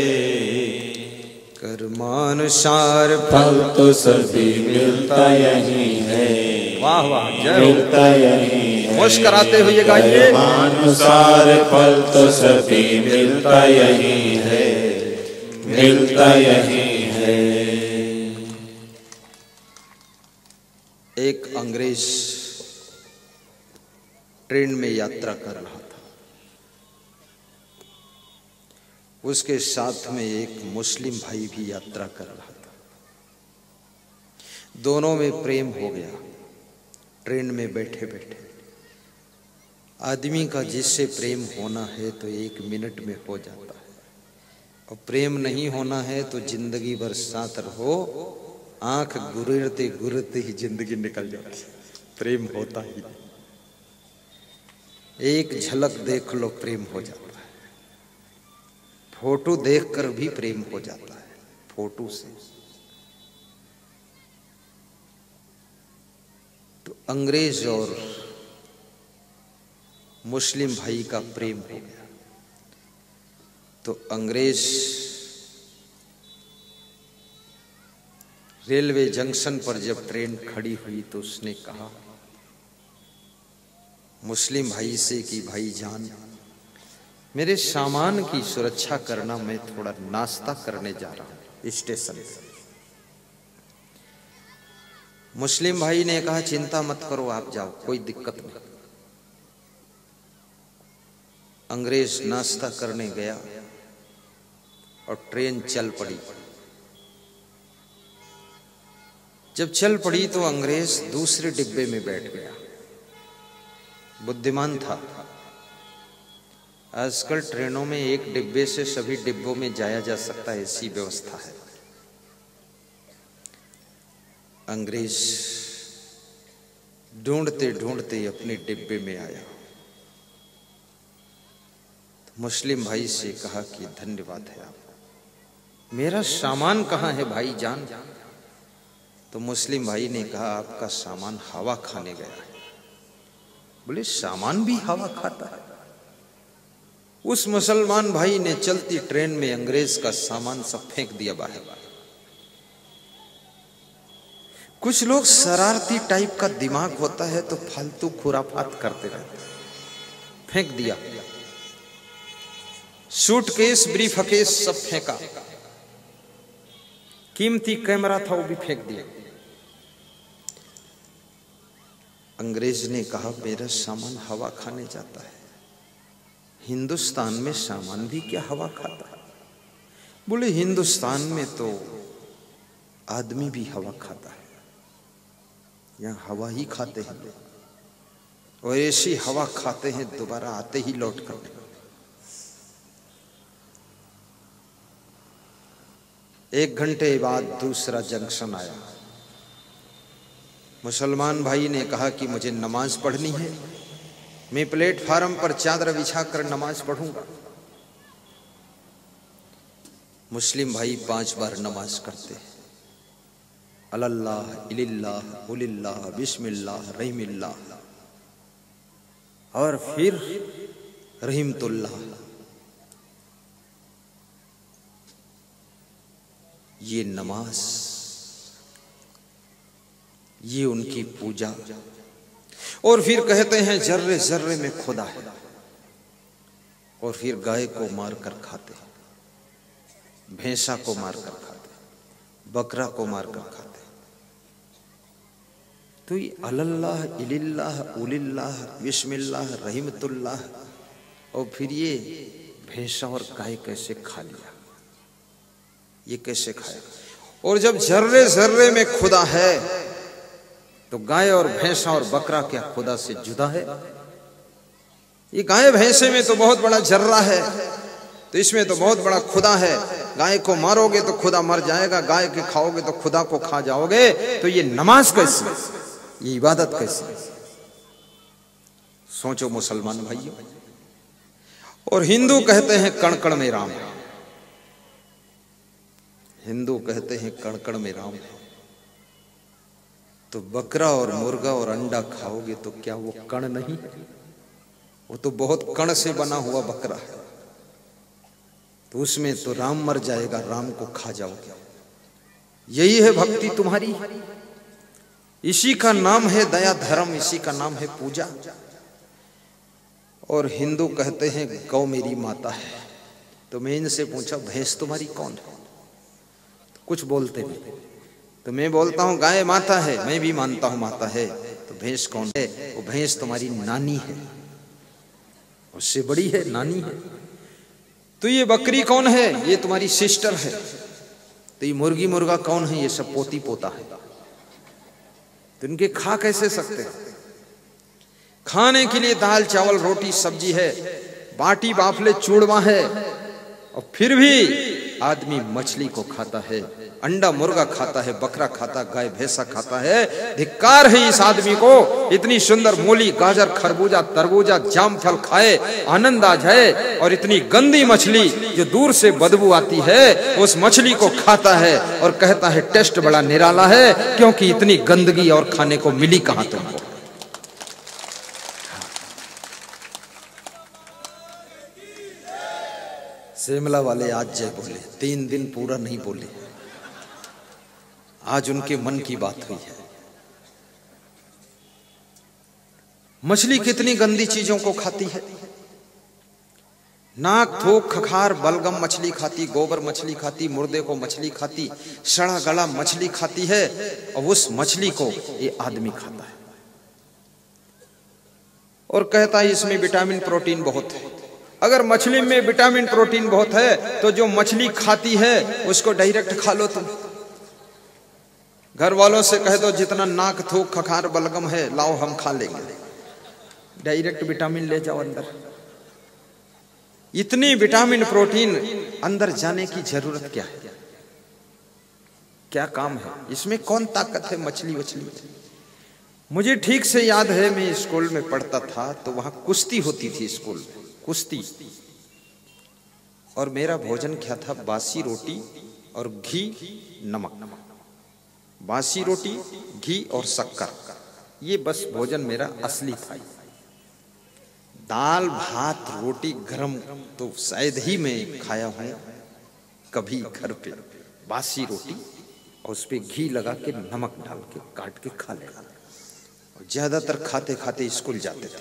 [SPEAKER 1] कर्मानुसार
[SPEAKER 2] फल तो सभी मिलता यही है।
[SPEAKER 1] वाह वाह, जय
[SPEAKER 2] मिलता यही है।
[SPEAKER 1] मुस्कुराते हुए गाइए।
[SPEAKER 2] कर्मानुसार फल तो सभी मिलता यही है, मिलता यही है।
[SPEAKER 1] एक अंग्रेज ट्रेन में यात्रा कर रहा था, उसके साथ में एक मुस्लिम भाई भी यात्रा कर रहा था। दोनों में प्रेम हो गया। ट्रेन में बैठे बैठे आदमी का जिससे प्रेम होना है तो एक मिनट में हो जाता है, और प्रेम नहीं होना है तो जिंदगी भर साथ रहो, आंख गुरेरते गुरेरते ही जिंदगी निकल जाती है। प्रेम होता ही नहीं, एक झलक देख लो प्रेम हो जाता है। फोटो देखकर भी प्रेम हो जाता है, फोटो से। तो अंग्रेज और मुस्लिम भाई का प्रेम हो गया। तो अंग्रेज रेलवे जंक्शन पर जब ट्रेन खड़ी हुई तो उसने कहा मुस्लिम भाई से कि भाई जान, मेरे सामान की सुरक्षा करना, मैं थोड़ा नाश्ता करने जा रहा हूं स्टेशन पर। मुस्लिम भाई ने कहा चिंता मत करो, आप जाओ, कोई दिक्कत नहीं। अंग्रेज नाश्ता करने गया और ट्रेन चल पड़ी। जब चल पड़ी तो अंग्रेज दूसरे डिब्बे में बैठ गया। बुद्धिमान था। आजकल ट्रेनों में एक डिब्बे से सभी डिब्बों में जाया जा सकता है, ऐसी व्यवस्था है। अंग्रेज ढूंढते ढूंढते अपने डिब्बे में आया मुस्लिम भाई से कहा कि धन्यवाद है आप, मेरा सामान कहाँ है भाई जान? तो मुस्लिम भाई ने कहा आपका सामान हवा खाने गया है। बोले सामान भी हवा खाता है? उस मुसलमान भाई ने चलती ट्रेन में अंग्रेज का सामान सब फेंक दिया बाहर। कुछ लोग शरारती टाइप का दिमाग होता है तो फालतू खुराफात करते रहते, फेंक दिया। सूटकेस ब्रीफकेस सब फेंका, कीमती कैमरा था वो भी फेंक दिया। अंग्रेज ने कहा मेरा सामान हवा खाने जाता है, हिंदुस्तान में सामान भी क्या हवा खाता है? बोले हिंदुस्तान में तो आदमी भी हवा खाता है, यहाँ हवा ही खाते हैं लोग, और ऐसी हवा खाते हैं दोबारा आते ही लौट कर। एक घंटे बाद दूसरा जंक्शन आया। मुसलमान भाई ने कहा कि मुझे नमाज पढ़नी है, मैं प्लेटफार्म पर चादर बिछाकर नमाज पढ़ूंगा। मुस्लिम भाई पांच बार नमाज करते हैं, अल्लाह इल्लाह उलिल्लाह बिस्मिल्लाह रहीमिल्लाह, और फिर रहीमतुल्लाह। ये नमाज, ये उनकी पूजा। और फिर कहते हैं जर्रे जर्रे में खुदा है। और फिर गाय को मारकर खाते, भैंसा को मारकर खाते, बकरा को मारकर खाते। तो ये अल्लाह इल्लाह उलिल्लाह बिस्मिल्लाह रहीमतुल्लाह, और फिर ये भैंसा और गाय कैसे खा लिया? ये कैसे खाया? और जब जर्रे जर्रे में खुदा है तो गाय और भैंसा और बकरा क्या खुदा से जुदा है? ये गाय भैंसे में तो बहुत बड़ा जर्रा है, तो इसमें तो बहुत बड़ा खुदा है। गाय को मारोगे तो खुदा मर जाएगा, गाय के खाओगे तो खुदा को खा जाओगे। तो ये नमाज कैसी, ये इबादत कैसी? सोचो मुसलमान भाइयों। और हिंदू कहते हैं कण कण में राम है, हिंदू कहते हैं कण कण में राम है। तो बकरा और मुर्गा और अंडा खाओगे तो क्या वो कण नहीं? वो तो बहुत कण से बना हुआ बकरा है, तो उसमें तो राम मर जाएगा, राम को खा जाओगे। यही है भक्ति तुम्हारी? इसी का नाम है दया धर्म, इसी का नाम है पूजा। और हिंदू कहते हैं गौ मेरी माता है। तो मैं इनसे पूछा भैंस तुम्हारी कौन है? तो कुछ बोलते नहीं। तो मैं बोलता हूं गाय माता है, मैं भी मानता हूं माता है। तो भैंस कौन है? वो भैंस तुम्हारी नानी है, उससे बड़ी है, नानी है। तो ये बकरी कौन है? ये तुम्हारी सिस्टर है। तो ये मुर्गी मुर्गा कौन है? ये सब पोती पोता है। तो इनके खा कैसे सकते? खाने के लिए दाल चावल रोटी सब्जी है, बाटी बाफले चूड़वा है, और फिर भी आदमी मछली को खाता है, अंडा मुर्गा खाता है, बकरा खाता, गाय भैंसा खाता है। धिक्कार है इस आदमी को। इतनी सुंदर मूली गाजर खरबूजा तरबूजा जामफल खाए, आनंद आ जाए, और इतनी गंदी मछली जो दूर से बदबू आती है उस मछली को खाता है और कहता है टेस्ट बड़ा निराला है, क्योंकि इतनी गंदगी और खाने को मिली कहां तुमको? शिमला वाले आज जय बोले, तीन दिन पूरा नहीं बोले। आज उनके मन की बात हुई है। मछली कितनी गंदी चीजों को खाती है। नाक थोक खखार बलगम मछली खाती, गोबर मछली खाती, मुर्दे को मछली खाती, सड़ा गला मछली खाती है, और उस मछली को ये आदमी खाता है और कहता है इसमें विटामिन प्रोटीन बहुत है। अगर मछली में विटामिन प्रोटीन बहुत है तो जो मछली खाती है उसको डायरेक्ट खा लो तुम। घर वालों से कह दो जितना नाक थूक खखार बलगम है लाओ हम खा लेंगे, डायरेक्ट विटामिन ले जाओ अंदर। इतनी विटामिन प्रोटीन अंदर जाने की जरूरत क्या है? क्या काम है इसमें? कौन ताकत है मछली वछली में? मुझे ठीक से याद है मैं स्कूल में पढ़ता था तो वहां कुश्ती होती थी। स्कूल में कुश्ती, और मेरा भोजन क्या था? बासी रोटी और घी नमक, बासी रोटी घी और शक्कर, ये बस भोजन मेरा असली था। दाल भात रोटी गरम तो शायद ही मैं खाया हूं कभी घर पे। बासी रोटी और उस पे घी लगा के नमक डाल के काट के खा लेगा। और ज्यादातर खाते खाते स्कूल जाते थे।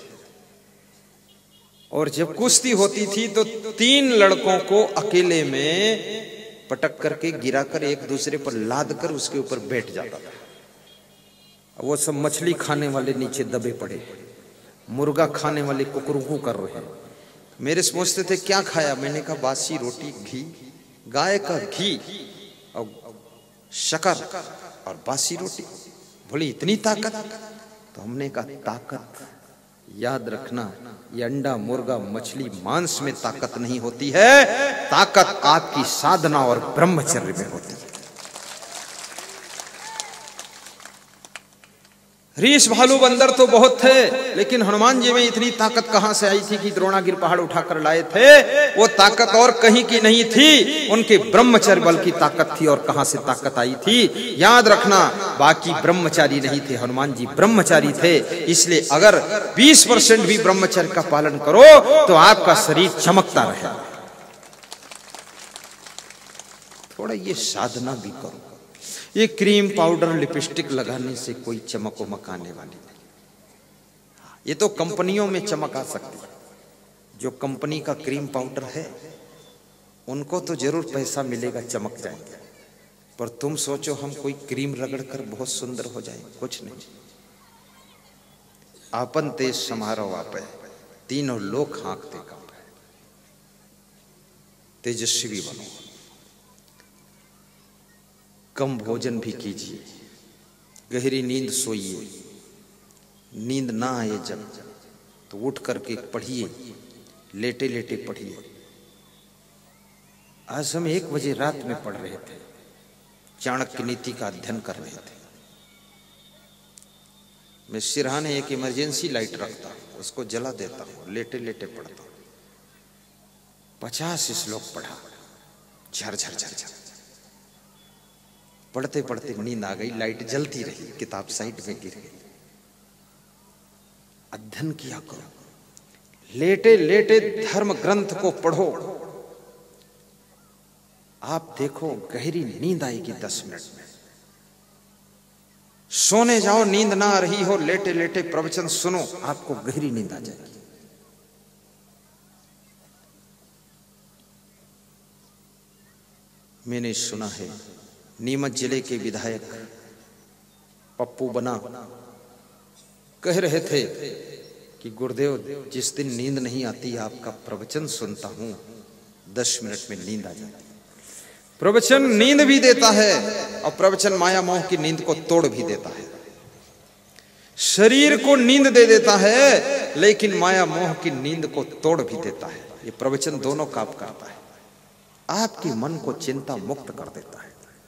[SPEAKER 1] और जब कुश्ती होती थी तो तीन लड़कों को अकेले में पटक करके गिराकर एक दूसरे पर लाद कर उसके ऊपर बैठ जाता था। वो सब मछली खाने वाले नीचे दबे पड़े, मुर्गा खाने वाले कुकरुकू कर रहे हैं। मेरे से पूछते थे क्या खाया? मैंने कहा बासी रोटी घी, गाय का घी और शक्कर और बासी रोटी। बोली इतनी ताकत? तो हमने कहा ताकत याद रखना, ये अंडा मुर्गा मछली मांस में ताकत नहीं होती है, ताकत आपकी साधना और ब्रह्मचर्य में होती है। रीछ भालू बंदर तो बहुत थे, लेकिन हनुमान जी में इतनी ताकत कहां से आई थी कि द्रोणागिर पहाड़ उठाकर लाए थे? वो ताकत और कहीं की नहीं थी, उनके ब्रह्मचर्य बल की ताकत थी। और कहां से ताकत आई थी? याद रखना, बाकी ब्रह्मचारी नहीं थे, हनुमान जी ब्रह्मचारी थे। इसलिए अगर बीस परसेंट भी ब्रह्मचर्य का पालन करो तो आपका शरीर चमकता रहे। थोड़ा ये साधना भी करो। ये क्रीम पाउडर लिपस्टिक लगाने से कोई चमक वमक आने वाली नहीं। ये तो कंपनियों में चमक आ सकती है। जो कंपनी का क्रीम पाउडर है उनको तो जरूर पैसा मिलेगा, चमक जाएंगे। पर तुम सोचो हम कोई क्रीम रगड़ कर बहुत सुंदर हो जाए, कुछ नहीं। आपन तेज समारोह आप है, तीनों लोग हाँकते कब है। तेजस्वी बनो, कम भोजन भी कीजिए, गहरी नींद सोइए। नींद ना आए जब तो उठ करके पढ़िए, लेटे लेटे पढ़िए। आज हम एक बजे रात में पढ़ रहे थे, चाणक्य नीति का अध्ययन कर रहे थे। मैं सिरहाने एक इमरजेंसी लाइट रखता हूं, उसको जला देता हूं, लेटे लेटे पढ़ता हूं। पचास श्लोक पढ़ा, झर झर झर झर। पढ़ते पढ़ते नींद आ गई, लाइट जलती रही, किताब साइड में गिर गई। अध्ययन किया करो, लेटे लेटे धर्म ग्रंथ को पढ़ो। आप देखो गहरी नींद आएगी दस मिनट में। सोने जाओ, नींद ना आ रही हो, लेटे लेटे प्रवचन सुनो, आपको गहरी नींद आ जाएगी। मैंने सुना है नीमच जिले के विधायक पप्पू बना कह रहे थे कि गुरुदेव जिस दिन नींद नहीं आती आपका प्रवचन सुनता हूं, दस मिनट में नींद आ जाती। प्रवचन नींद भी देता है और प्रवचन माया मोह की नींद को तोड़ भी देता है। शरीर को नींद दे देता है लेकिन माया मोह की नींद को तोड़ भी देता है। ये प्रवचन दोनों काम करता है, आपके मन को चिंता मुक्त कर देता है।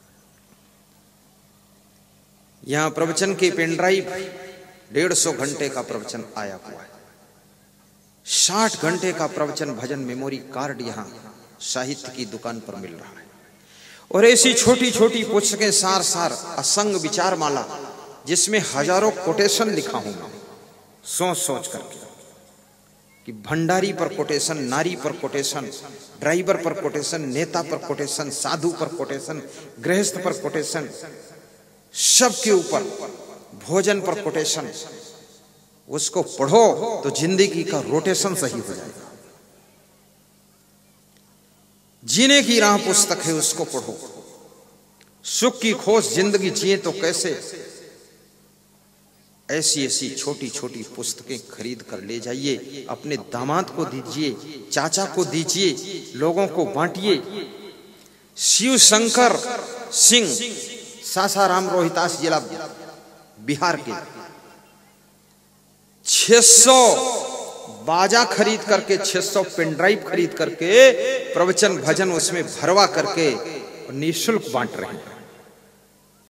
[SPEAKER 1] यहां प्रवचन की पेनड्राइव डेढ़ सौ घंटे का प्रवचन आया हुआ है। साठ घंटे का प्रवचन भजन मेमोरी कार्ड यहां साहित्य की दुकान पर मिल रहा है। और ऐसी छोटी छोटी पुस्तकें सार सार असंग विचार माला, जिसमें हजारों कोटेशन लिखा हूं मैं सोच सोच करके कि भंडारी पर कोटेशन, नारी पर कोटेशन, ड्राइवर पर कोटेशन, नेता पर कोटेशन, साधु पर कोटेशन, गृहस्थ पर कोटेशन, सबके ऊपर भोजन पर कोटेशन। उसको पढ़ो तो जिंदगी का रोटेशन सही हो जाएगा। जीने की राह पुस्तक है, उसको पढ़ो। सुख की खोज जिंदगी जिए तो कैसे, ऐसी ऐसी छोटी छोटी पुस्तकें खरीद कर ले जाइए, अपने दामाद को दीजिए, चाचा को दीजिए, लोगों को बांटिए। शिव शंकर सिंह सासाराम रोहितास जिला बिहार के छह सौ बाजा खरीद करके, छह सौ पेनड्राइव खरीद करके प्रवचन भजन उसमें भरवा करके निःशुल्क बांट रहे हैं।